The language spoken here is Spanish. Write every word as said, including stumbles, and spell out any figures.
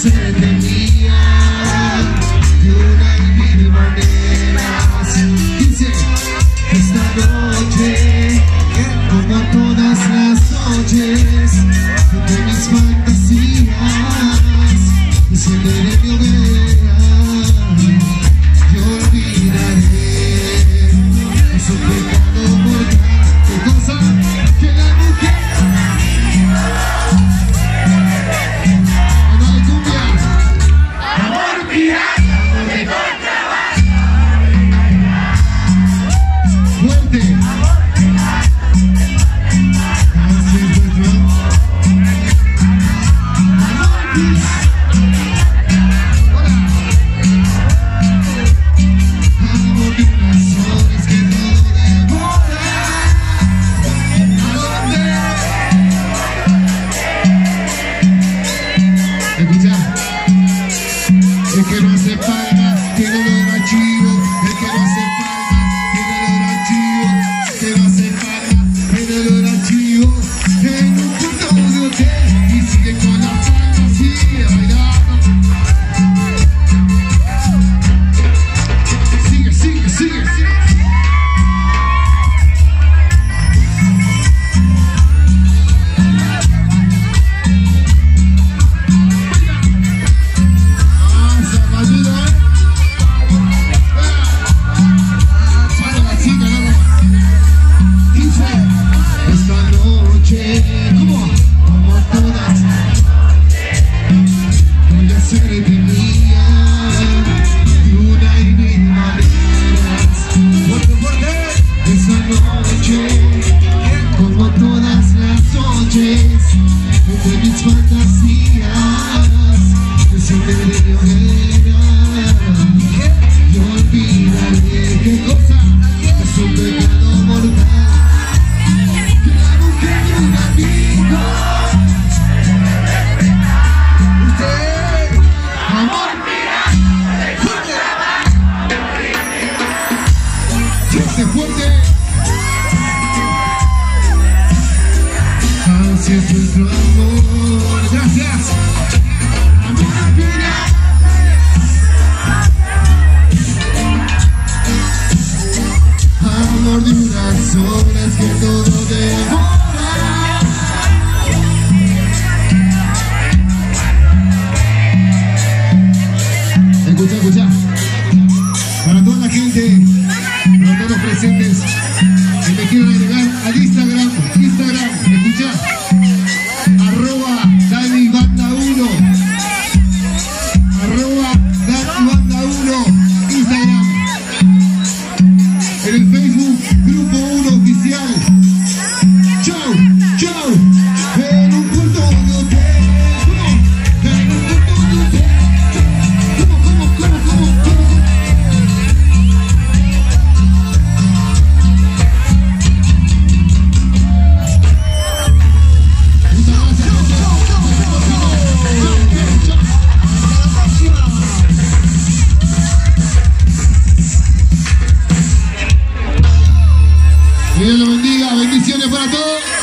se detenía de una y mil maneras. Dice, esta noche, como todas las noches, de mis fantasías, encenderé mi hoguera y olvidaré su pecado mortal. ¿Qué cosa? Que la mujer no hay cumbia. Amor pirata de fuerte. Así es nuestro amor pirata. El que no hace palmas tiene olor a chivo. El que no hace palmas tiene olor a chivo. El que no hace palmas tiene olor a chivo. En un puto de hotel y sigue con la fantasía bailando. Sigue, sigue, sigue, sigue. Como todas las noches, entre mis fantasías, encenderé mi hoguera y olvidaré. ¿Qué cosa? Es un pecado mortal. Que la mujer de un amigo, usted, amor fuerte, fuerte. Así es nuestro amor. Gracias. Amor pirata. Amor de unas horas que todo devora. Escucha, escucha. Para toda la gente, para todos los presentes que me quieran agregar al Instagram, Instagram, escucha, arroba Dani Banda uno, arroba Dani Banda uno, Instagram, en el Facebook, Grupo uno Oficial. Chau, chau, en un puerto de hotel, en un puerto de hotel. ¿Cómo, cómo, cómo, cómo, cómo? Dios lo bendiga, bendiciones para todos.